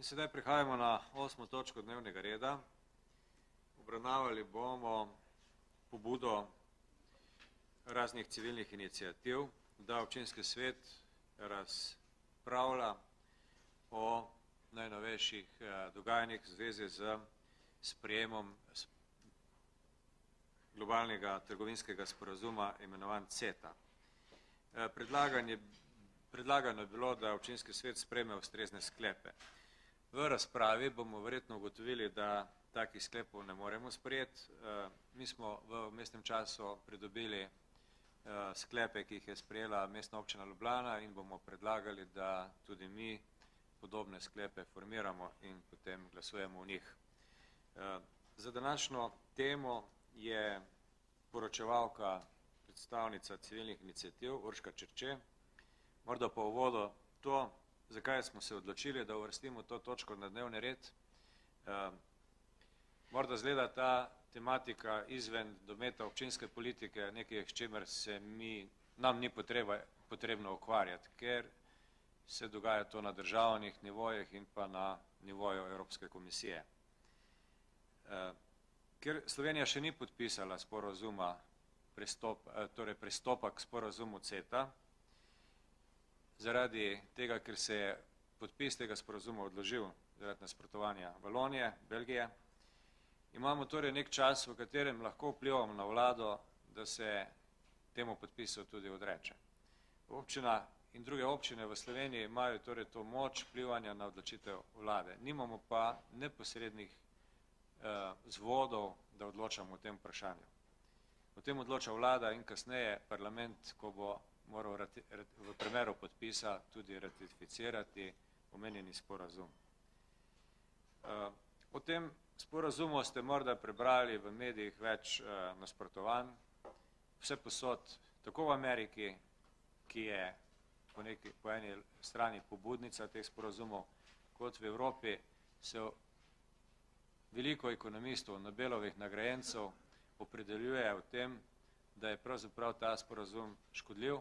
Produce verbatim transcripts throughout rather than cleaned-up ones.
Sedaj prihajamo na osmo točko dnevnega reda. Obravnavali bomo pobudo raznih civilnih iniciativ, da občinski svet razpravlja o najnovejših dogajanjih v zvezi z sprejemom globalnega trgovinskega sporazuma imenovan CETA. Predlagano je bilo, da občinski svet sprejme ustrezne sklepe. V razpravi bomo verjetno ugotovili, da takih sklepov ne moremo sprejeti. Mi smo v vmesnem času pridobili sklepe, ki jih je sprejela Mestna občina Ljubljana in bomo predlagali, da tudi mi podobne sklepe formiramo in potem glasujemo v njih. Za današnjo temo je poročevalka predstavnica civilnih iniciativ Urška Čerče. Morda pa v uvodu to, zakaj smo se odločili, da uvrstimo to točko na dnevni red. Morda zgleda ta tematika izven dometa občinske politike, nekaj, s čimer se mi, nam ni potreba, potrebno ukvarjati, ker se dogaja to na državnih nivojih in pa na nivoju Evropske komisije. Ker Slovenija še ni podpisala sporazuma, pristop, torej pristopa k sporazumu CETA, zaradi tega, ker se je podpis tega sporazuma odložil zaradi nasprotovanja Valonije, Belgije, imamo torej nek čas, v katerem lahko vplivamo na vlado, da se temu podpisu tudi odreče. Občina in druge občine v Sloveniji imajo torej to moč vplivanja na odločitev vlade. Nimamo pa neposrednih eh, zvodov, da odločamo o tem vprašanju. O tem odloča vlada in kasneje parlament, ko bo moral rati, v primeru podpisa tudi ratificirati omenjeni sporazum. Eh, o tem sporazumu ste morda prebrali v medijih več eh, nasprotovanj, vse posod, tako v Ameriki, ki je po, neki, po eni strani pobudnica teh sporazumov, kot v Evropi se veliko ekonomistov, Nobelovih nagrajencev opredeljuje o tem, da je pravzaprav ta sporazum škodljiv,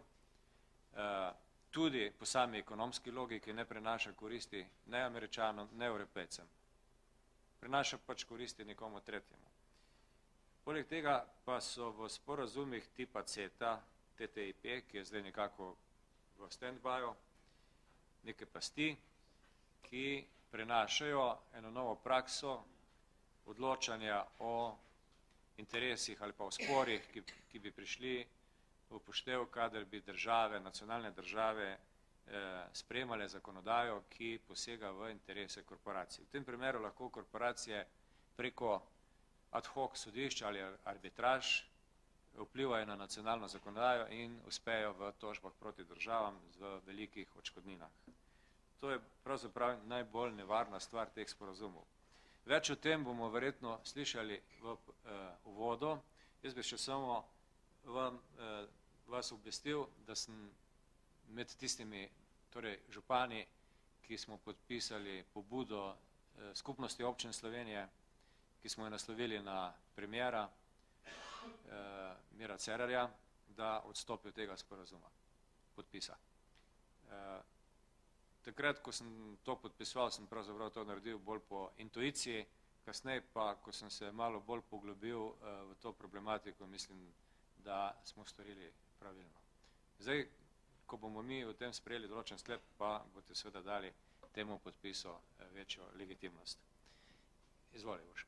tudi po sami ekonomski logiki ne prenaša koristi ne Američanom, ne Evropejcem. Prenaša pač koristi nekomu tretjemu. Poleg tega pa so v sporazumih tipa CETA, T T I P, ki je zdaj nekako v stand-byu, neke pasti, ki prenašajo eno novo prakso odločanja o interesih ali pa o sporih, ki, ki bi prišli v upoštev, kadar bi države, nacionalne države eh, sprejemale zakonodajo, ki posega v interese korporacij. V tem primeru lahko korporacije preko ad hoc sodišča ali arbitraž vplivajo na nacionalno zakonodajo in uspejo v tožbah proti državam v velikih odškodninah. To je pravzaprav najbolj nevarna stvar teh sporazumov. Več o tem bomo verjetno slišali v eh, uvodu. Jaz bi še samo vam, eh, vas obvestil, da sem med tistimi torej, župani, ki smo podpisali pobudo eh, Skupnosti občin Slovenije, ki smo jo naslovili na premijera eh, Mira Cerarja, da odstopi od tega sporazuma, podpisa. Eh, Takrat, ko sem to podpisoval, sem pravzaprav to naredil bolj po intuiciji, kasneje pa, ko sem se malo bolj poglobil v to problematiko, mislim, da smo storili pravilno. Zdaj, ko bomo mi v tem sprejeli določen sklep, pa boste seveda dali temu podpisu večjo legitimnost. Izvoli, Urška.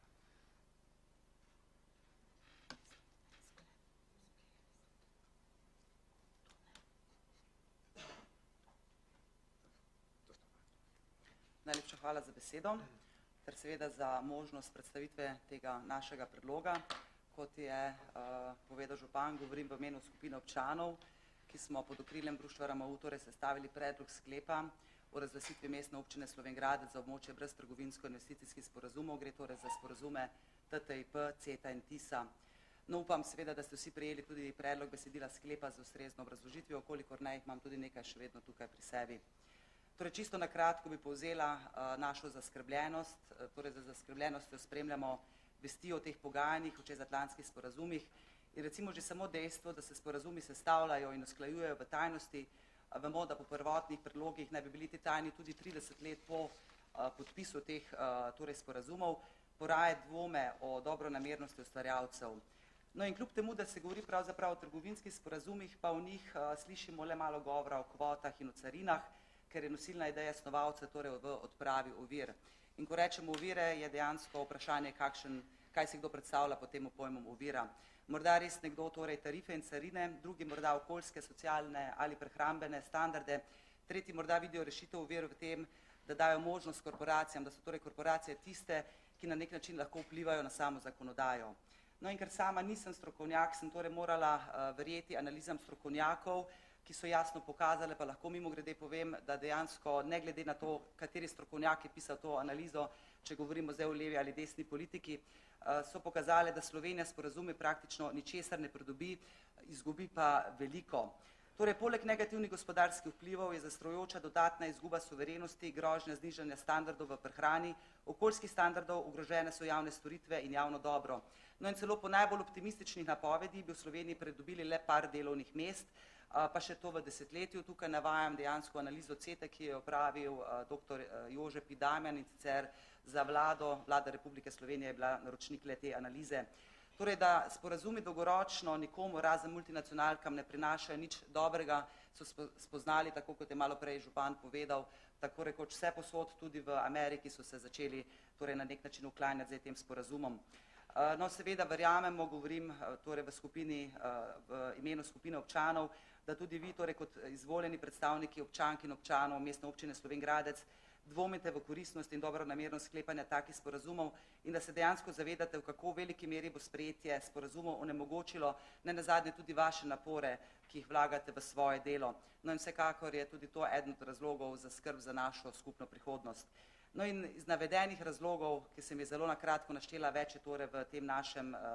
Najlepša hvala za besedo, ter seveda za možnost predstavitve tega našega predloga. Kot je uh, povedal župan, govorim v imenu skupine občanov, ki smo pod okriljem društva R M U torej sestavili predlog sklepa o razglasitvi Mestne občine Slovenj Gradec za območje brez trgovinsko-investicijskih sporazumov, gre torej za sporazume T T I P, CETA in TISA. No, upam seveda, da ste vsi prejeli tudi predlog besedila sklepa z ustrezno obrazložitvijo, kolikor ne, jih imam tudi nekaj še vedno tukaj pri sebi. Torej, čisto na kratko bi povzela uh, našo zaskrbljenost, uh, torej za zaskrbljenostjo spremljamo vesti o teh pogajanjih, o čezatlantskih sporazumih in recimo že samo dejstvo, da se sporazumi sestavljajo in usklajujejo v tajnosti. Uh, vemo, da po prvotnih predlogih naj bi bili ti tajni tudi trideset let po uh, podpisu teh torej sporazumov poraja dvome o dobronamernosti ustvarjalcev. No in kljub temu, da se govori pravzaprav o trgovinskih sporazumih, pa v njih slišimo le malo govora o kvotah in o carinah, ker je nosilna ideja snovalca torej v odpravi ovir. In ko rečemo ovire, je dejansko vprašanje, kakšen, kaj si kdo predstavlja pod tem pojmom ovira. Morda res nekdo torej tarife in carine, drugi morda okoljske, socialne ali prehrambene standarde, tretji morda vidijo rešitev ovir v tem, da dajo možnost korporacijam, da so torej korporacije tiste, ki na nek način lahko vplivajo na samo zakonodajo. No in ker sama nisem strokovnjak, sem torej morala uh, verjeti analizam strokovnjakov, ki so jasno pokazale, pa lahko mimo grede povem, da dejansko ne glede na to, kateri strokovnjak je pisal to analizo, če govorimo zdaj o levi ali desni politiki, uh, so pokazale, da Slovenija sporazumi praktično ničesar ne pridobi, izgubi pa veliko. Torej, poleg negativnih gospodarskih vplivov je zastrojujoča dodatna izguba suverenosti, grožnja znižanja standardov v prehrani, okoljskih standardov, ogrožene so javne storitve in javno dobro. No in celo po najbolj optimističnih napovedi bi v Sloveniji pridobili le par delovnih mest, pa še to v desetletju. Tukaj navajam dejansko analizo CETE, ki je opravil doktor Jože Pidamjan in sicer za vlado, vlada Republike Slovenije je bila naročnik le te analize. Torej, da sporazumi dolgoročno nikomu razen multinacionalkam ne prinašajo nič dobrega, so spoznali, tako kot je malo prej župan povedal, tako rekoč vse posod, tudi v Ameriki so se začeli torej, na nek način uklanjati z tem sporazumom. No, seveda verjamemo, govorim torej v, skupini, v imenu skupine občanov, da tudi vi torej, kot izvoljeni predstavniki občank in občanov Mestne občine Slovenj Gradec dvomite v koristnost in dobronamernost sklepanja takih sporazumov in da se dejansko zavedate, v kako veliki meri bo sprejetje sporazumov onemogočilo ne nazadnje tudi vaše napore, ki jih vlagate v svoje delo. No in vsekakor je tudi to eden od razlogov za skrb za našo skupno prihodnost. No in iz navedenih razlogov, ki sem je zelo nakratko naštela več torej v tem našem uh,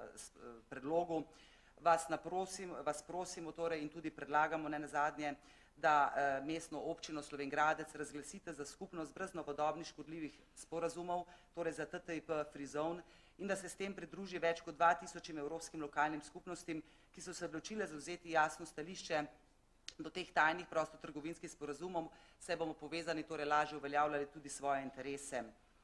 uh, predlogu, vas, naprosim, vas prosimo torej in tudi predlagamo ne nazadnje, da eh, mestno občino Slovenj Gradec razglasite za skupnost brez novodobnih škodljivih sporazumov, torej za T T I P Free Zone, in da se s tem pridruži več kot dva tisočim evropskim lokalnim skupnostim, ki so se odločile zavzeti jasno stališče do teh tajnih prostotrgovinskih sporazumov, saj bomo povezani torej lažje uveljavljali tudi svoje interese.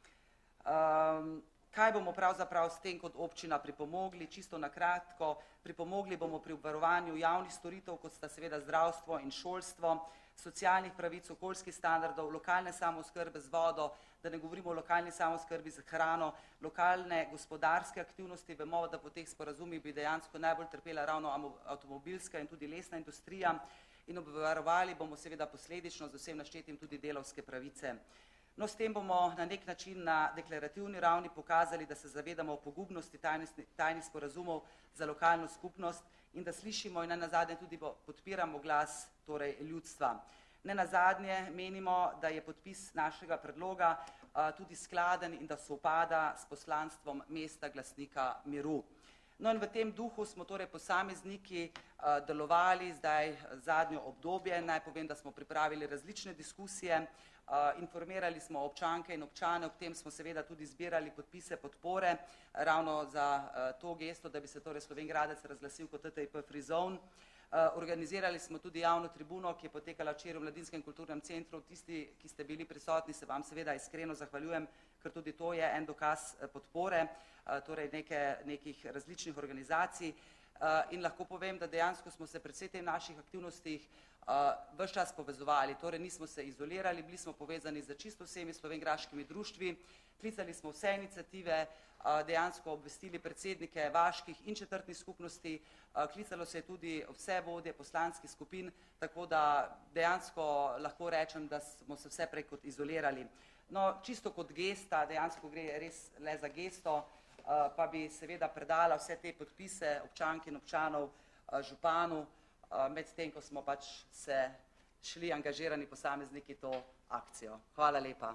Um, Kaj bomo pravzaprav s tem kot občina pripomogli? Čisto na kratko, pripomogli bomo pri obvarovanju javnih storitev, kot sta seveda zdravstvo in šolstvo, socialnih pravic, okoljskih standardov, lokalne samooskrbe z vodo, da ne govorimo o lokalni samooskrbi z hrano, lokalne gospodarske aktivnosti. Vemo, da po teh sporazumih bi dejansko najbolj trpela ravno avtomobilska in tudi lesna industrija in obvarovali bomo seveda posledično z vsem naštetim tudi delavske pravice. No, s tem bomo na nek način na deklarativni ravni pokazali, da se zavedamo o pogubnosti tajnih sporazumov za lokalno skupnost in da slišimo in ne nazadnje tudi podpiramo glas torej ljudstva. Ne nazadnje menimo, da je podpis našega predloga a, tudi skladen in da sovpada s poslanstvom mesta glasnika miru. No in v tem duhu smo torej posamezniki a, delovali zdaj zadnjo obdobje. Naj povem, da smo pripravili različne diskusije, Uh, informirali smo občanke in občane, ob tem smo seveda tudi zbirali podpise podpore ravno za uh, to gesto, da bi se torej Slovenj Gradec razglasil kot T T I P Free Zone. Uh, organizirali smo tudi javno tribuno, ki je potekala včeraj v Mladinskem kulturnem centru. Tisti, ki ste bili prisotni, se vam seveda iskreno zahvaljujem, ker tudi to je en dokaz podpore, uh, torej neke, nekih različnih organizacij. Uh, in lahko povem, da dejansko smo se pred vsej tem naših aktivnostih Uh, ves čas povezovali, torej nismo se izolirali, bili smo povezani z čisto vsemi slovenjgraškimi društvi, klicali smo vse iniciative, uh, dejansko obvestili predsednike vaških in četrtnih skupnosti, uh, klicalo se je tudi vse vodje poslanskih skupin, tako da dejansko lahko rečem, da smo se vse prej kot izolirali. No, čisto kot gesta, dejansko gre res le za gesto, uh, pa bi seveda predala vse te podpise občank in občanov uh, županu, med tem, ko smo pač se šli angažirani posamezniki to akcijo. Hvala lepa.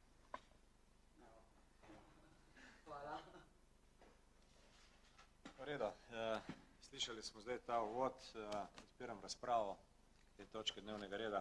Hvala. Redo, eh, slišali smo zdaj ta uvod, eh, odpiram razpravo te točke dnevnega reda.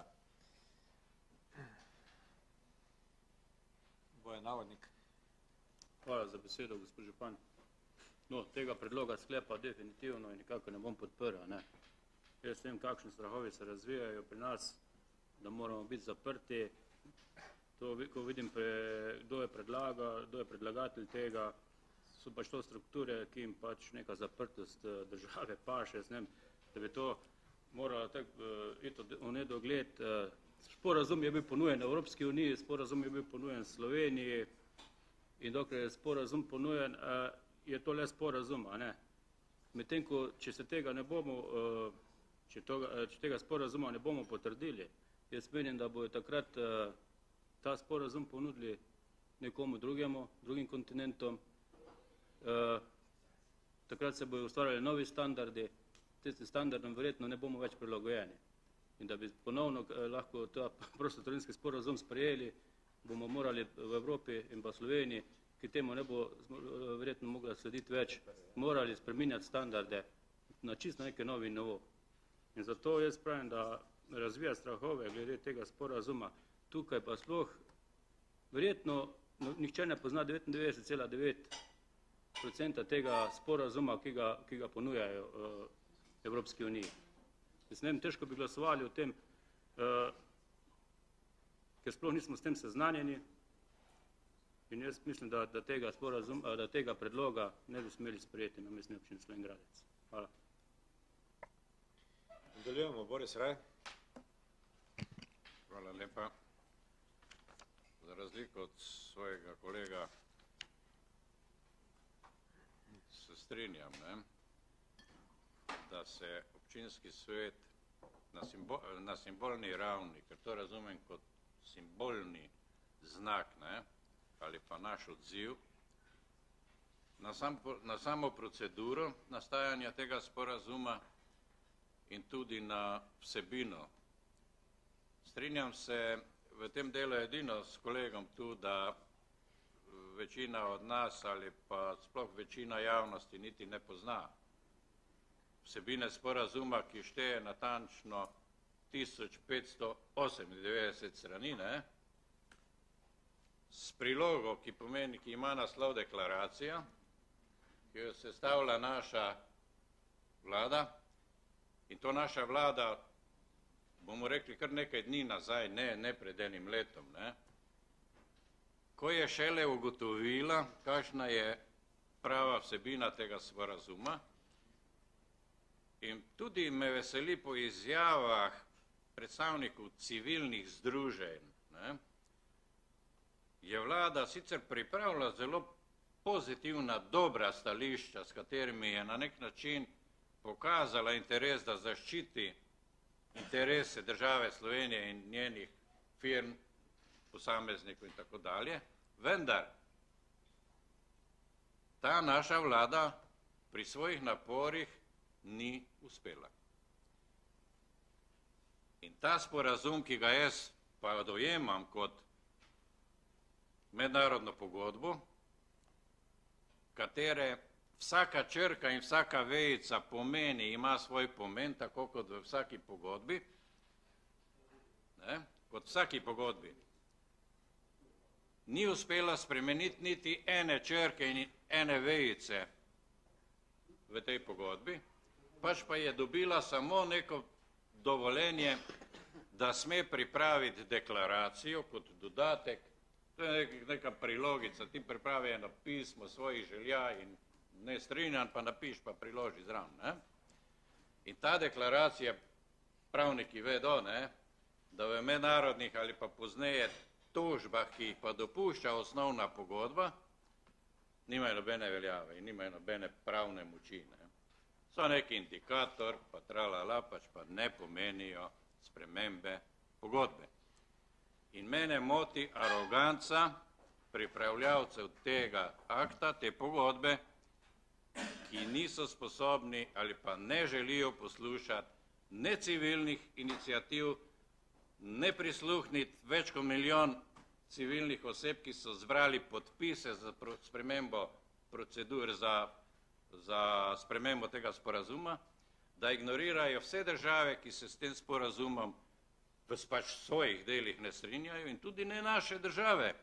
Bojan Navodnik. Hvala za besedo, gospod župan. No, tega predloga sklepa definitivno in nekako ne bom podprl, ne. Jaz vem, kakšne strahovi se razvijajo pri nas, da moramo biti zaprti. to, ko vidim, pre, kdo je predlaga, kdo je predlagatelj tega, so pač to strukture, ki jim pač neka zaprtost države paše, jaz ne vem, da bi to moralo tako uh, iti v nedogled. Uh, sporazum je bil ponujen Evropski uniji, sporazum je bil ponujen Sloveniji in dokler je sporazum ponujen, uh, je to le sporazum, a ne. Medtem ko, če se tega ne bomo, uh, če, toga, če tega sporazuma ne bomo potrdili, jaz menim, da bojo takrat uh, ta sporazum ponudili nekomu drugemu, drugim kontinentom, uh, takrat se bojo ustvarjali novi standardi, tistim standardom verjetno ne bomo več prilagojeni. In da bi ponovno eh, lahko ta prostotrgovinski sporazum sprejeli, bomo morali v Evropi in pa Sloveniji, ki temu ne bo verjetno mogla slediti več, morali spreminjati standarde na čisto nekaj novi novo. In zato jaz pravim, da razvija strahove glede tega sporazuma. Tukaj pa sploh verjetno no, nihče ne pozna devetindevetdeset cela devet procenta tega sporazuma, ki ga, ki ga ponujajo uh, Evropski uniji. Jaz ne vem, težko bi glasovali o tem, uh, ker sploh nismo s tem seznanjeni in jaz mislim, da, da, tega sporazum, uh, da tega predloga ne bi smeli sprejeti na Mestni občini Slovenj Gradec. Hvala. Nadaljujemo, Boris Raj. Hvala lepa. Za razliko od svojega kolega se strinjam, ne? Da se občinski svet na, simbol, na simbolni ravni, ker to razumem kot simbolni znak, ne, ali pa naš odziv, na, sam, na samo proceduro nastajanja tega sporazuma in tudi na vsebino. Strinjam se v tem delu edino s kolegom tu, da večina od nas ali pa sploh večina javnosti niti ne pozna vsebine sporazuma, ki šteje natančno tisoč petsto osemindevetdeset strani, ne? S prilogo, ki pomeni, ki ima naslov deklaracija, ki jo sestavlja naša vlada, in to naša vlada, bomo rekli kar nekaj dni nazaj, ne, ne pred enim letom, ne? Ko je šele ugotovila, kakšna je prava vsebina tega sporazuma, in tudi me veseli po izjavah predstavnikov civilnih združenj, ne, je vlada sicer pripravila zelo pozitivna, dobra stališča, s katerimi je na nek način pokazala interes, da zaščiti interese države Slovenije in njenih firm, posameznikov in tako dalje, vendar ta naša vlada pri svojih naporih ni uspela. In ta sporazum, ki ga jaz pa dojemam kot mednarodno pogodbo, katere vsaka črka in vsaka vejica pomeni, ima svoj pomen, tako kot v vsaki pogodbi, ne, kot vsaki pogodbi, ni uspela spremeniti niti ene črke in ene vejice v tej pogodbi, pač pa je dobila samo neko dovoljenje, da sme pripraviti deklaracijo kot dodatek, to je neka prilogica, ti pripravi eno pismo svojih želja in ne strinjan, pa napiš, pa priloži zraven, ne. In ta deklaracija, pravniki vedo, ne, da v mednarodnih ali pa pozneje tožbah, ki jih pa dopušča osnovna pogodba, nimajo nobene veljave in nimajo nobene pravne moči, ne. So neki indikator, pa tralala, pač pa ne pomenijo spremembe pogodbe. In mene moti aroganca pripravljavcev tega akta, te pogodbe, ki niso sposobni ali pa ne želijo poslušati ne civilnih iniciativ, ne prisluhniti več kot milijon civilnih oseb, ki so zbrali podpise za spremembo procedur za, za spremembo tega sporazuma, da ignorirajo vse države, ki se s tem sporazumom v pač svojih delih ne strinjajo in tudi ne naše države.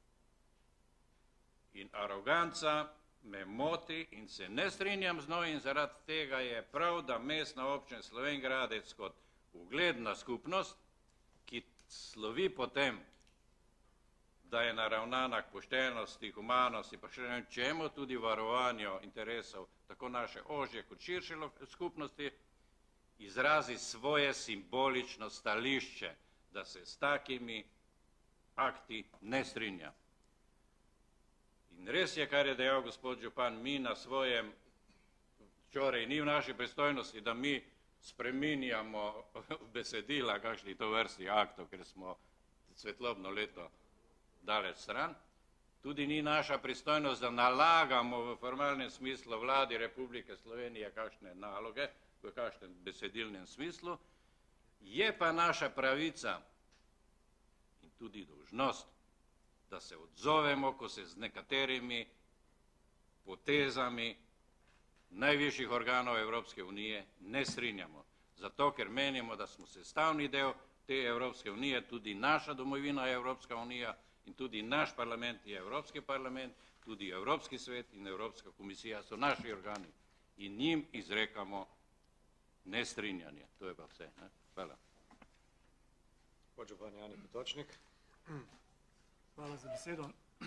In aroganca me moti in se ne strinjam z njo in zaradi tega je prav, da Mestna občina Slovenj Gradec kot ugledna skupnost, ki slovi po tem, da je naravnana k poštenosti, humanosti, pa še ne vem čemu, tudi varovanju interesov tako naše ožje kot širše skupnosti, izrazi svoje simbolično stališče, da se s takimi akti ne strinja. In res je, kar je dejal gospod župan, mi na svojem, včeraj ni v naši pristojnosti, da mi spreminjamo besedila kakšnih tovrstnih aktov, ker smo svetlobno leto daleč stran. Tudi ni naša pristojnost, da nalagamo v formalnem smislu vladi Republike Slovenije kakšne naloge, v kakšnem besedilnem smislu. Je pa naša pravica in tudi dolžnost, da se odzovemo, ko se z nekaterimi potezami najvišjih organov Evropske unije ne strinjamo. Zato, ker menimo, da smo sestavni del te Evropske unije, tudi naša domovina je Evropska unija in tudi naš parlament je Evropski parlament, tudi Evropski svet in Evropska komisija so naši organi in njim izrekamo nestrinjanje. To je pa vse. Ne? Hvala. Podžupan Jani Potočnik. Hvala za besedo.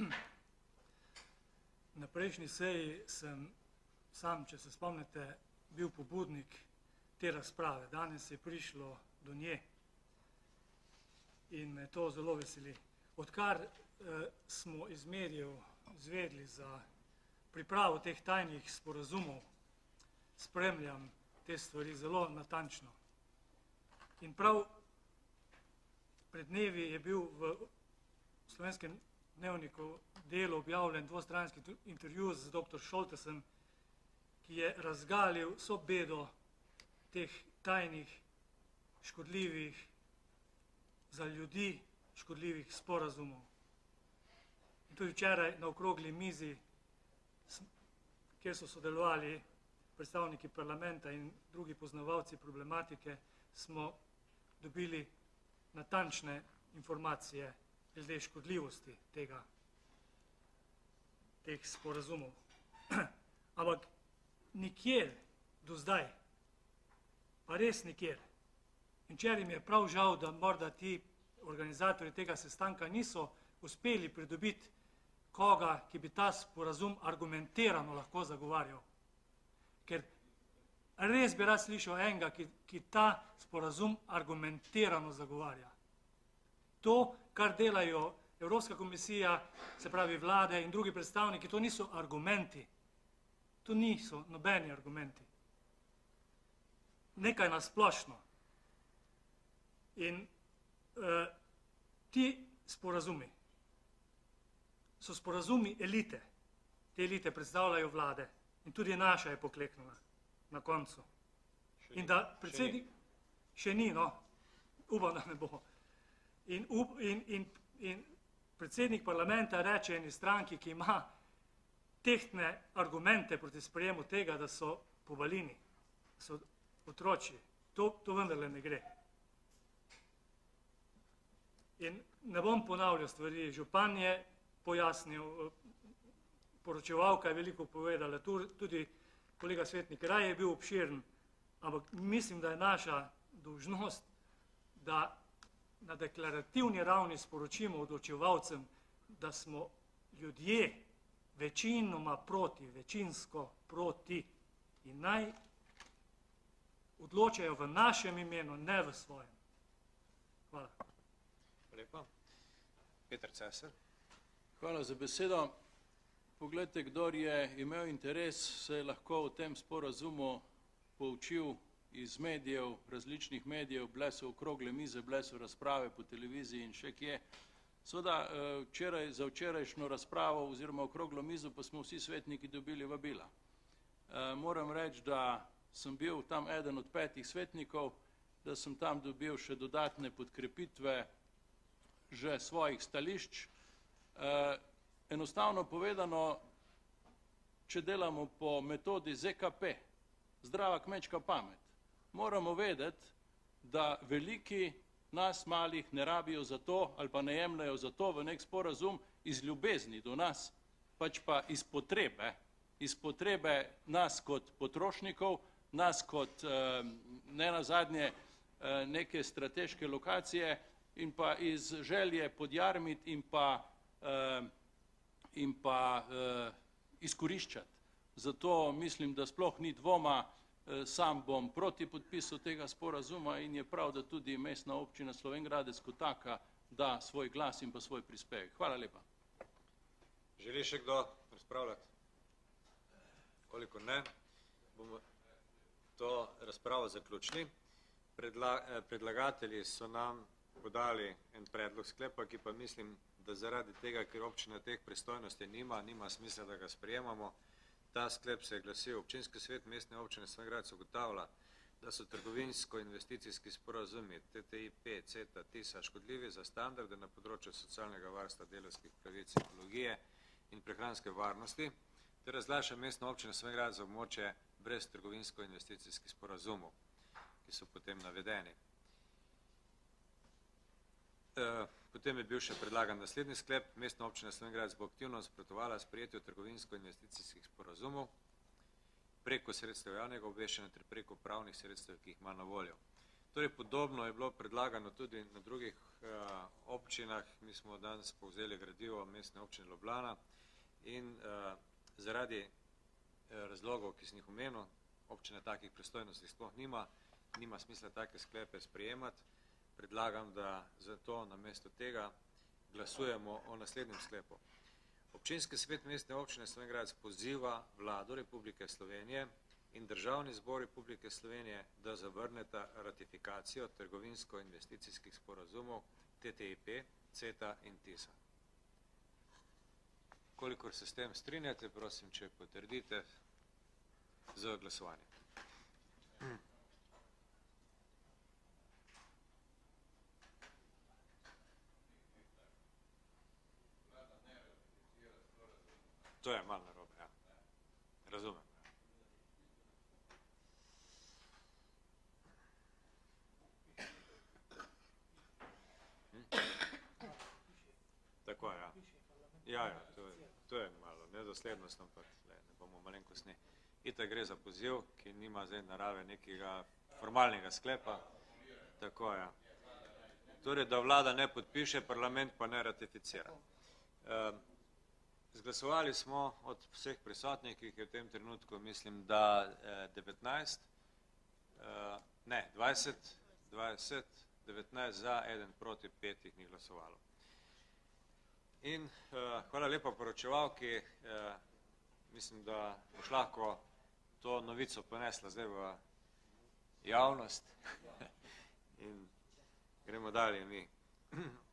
Na prejšnji seji sem sam, če se spomnite, bil pobudnik te razprave. Danes je prišlo do nje in me to zelo veseli. Odkar eh, smo iz medijev izvedli za pripravo teh tajnih sporazumov, spremljam te stvari zelo natančno. In prav pred dnevi je bil v Slovenskem dnevniku Delu objavljen dvostranski intervju z doktor Šoltesem, ki je razgalil vso bedo teh tajnih, škodljivih, za ljudi škodljivih sporazumov. In tudi včeraj na okrogli mizi, kjer so sodelovali predstavniki parlamenta in drugi poznavalci problematike, smo dobili natančne informacije glede škodljivosti tega, teh sporazumov. Ampak nikjer do zdaj, pa res nikjer, in včeraj mi je prav žal, da morda ti organizatorji tega sestanka niso uspeli pridobiti koga, ki bi ta sporazum argumentirano lahko zagovarjal. Ker res bi rad slišal enega, ki, ki ta sporazum argumentirano zagovarja. To, kar delajo Evropska komisija, se pravi vlade in drugi predstavniki, to niso argumenti. To niso nobeni argumenti. Nekaj nasplošno. In uh, ti sporazumi so sporazumi elite. Te elite predstavljajo vlade in tudi naša je pokleknila na koncu. Še in da predsednik še ni, no, upam, da ne bo. In, up, in, in, in predsednik parlamenta reče eni stranki, ki ima tehtne argumente proti sprejemu tega, da so pobalini, da so otroči. To, to vendarle ne gre. In ne bom ponavljal stvari. Župan je pojasnil, poročevalka je veliko povedala, tudi kolega Svetnik Raj je bil obširen, ampak mislim, da je naša dolžnost, da na deklarativni ravni sporočimo odločevalcem, da smo ljudje večinoma proti, večinsko proti in naj odločajo v našem imenu, ne v svojem. Hvala. Lepa. Peter Cesar. Hvala za besedo. Poglejte, kdor je imel interes, se je lahko v tem sporazumu poučil iz medijev, različnih medijev, bile so okrogle mize, bile so razprave po televiziji in še kje. Seveda, včeraj, za včerajšnjo razpravo oziroma okroglo mizo pa smo vsi svetniki dobili vabila. Moram reči, da sem bil tam eden od petih svetnikov, da sem tam dobil še dodatne podkrepitve že svojih stališč. Enostavno povedano, če delamo po metodi Z K P, zdrava kmečka pamet, moramo vedeti, da veliki nas malih ne rabijo za to ali pa ne jemljajo za to v nek sporazum iz ljubezni do nas, pač pa iz potrebe, iz potrebe nas kot potrošnikov, nas kot ne nazadnje neke strateške lokacije in pa iz želje podjarmiti in pa in pa izkoriščati. Zato mislim, da sploh ni dvoma, sam bom proti podpisu tega sporazuma in je prav, da tudi Mestna občina Slovenj Gradec kot taka da svoj glas in pa svoj prispevek. Hvala lepa. Želi še kdo razpravljati? Koliko ne, bomo to razpravo zaključili. Predla, predlagatelji so nam podali en predlog sklepa, ki pa mislim, da zaradi tega, ker občina teh pristojnosti nima, nima smisla, da ga sprejemamo. Ta sklep se je glasil: občinski svet Mestne občine Slovenj Gradec ugotavlja, da so trgovinsko-investicijski sporazumi T T I P, CETA, TISA škodljivi za standarde na področju socialnega varstva, delavskih pravic, ekologije in prehranske varnosti, ter razglaša Mestna občina Slovenj Gradec za območje brez trgovinsko-investicijskih sporazumov, ki so potem navedeni. Potem je bil še predlagan naslednji sklep: Mestna občina Slovenj Gradec bo aktivno nasprotovala sprejetju trgovinsko-investicijskih sporazumov preko sredstev javnega obveščanja ter preko pravnih sredstev, ki jih ima na voljo. Torej, podobno je bilo predlagano tudi na drugih uh, občinah. Mi smo danes povzeli gradivo Mestne občine Ljubljana in uh, zaradi uh, razlogov, ki sem jih omenil, občina takih pristojnosti sploh nima, nima smisla take sklepe sprejemati. Predlagam, da zato namesto tega glasujemo o naslednjem sklepu. Občinski svet Mestne občine Slovenj Gradec poziva Vlado Republike Slovenije in Državni zbor Republike Slovenije, da zavrneta ratifikacijo trgovinsko-investicijskih sporazumov T T I P, CETA in TISA. Kolikor se s tem strinjate, prosim, če potrdite z glasovanjem. To je malo narobe, ja. Razumem. Hm? Tako je, ja. Ja, ja, to je, to je malo nedoslednost, ampak ne bomo malenkostni. Itak gre za poziv, ki nima zdaj narave nekega formalnega sklepa. Tako je. Torej, da vlada ne podpiše, parlament pa ne ratificira. Um, Zglasovali smo od vseh prisotnih, ki jih je v tem trenutku, mislim, da devetnajst, ne, dvajset, dvajset, devetnajst za, eden proti, pet jih ni glasovalo. In hvala lepa poročevalki, mislim, da boš lahko to novico ponesla zdaj v javnost in gremo dalje mi.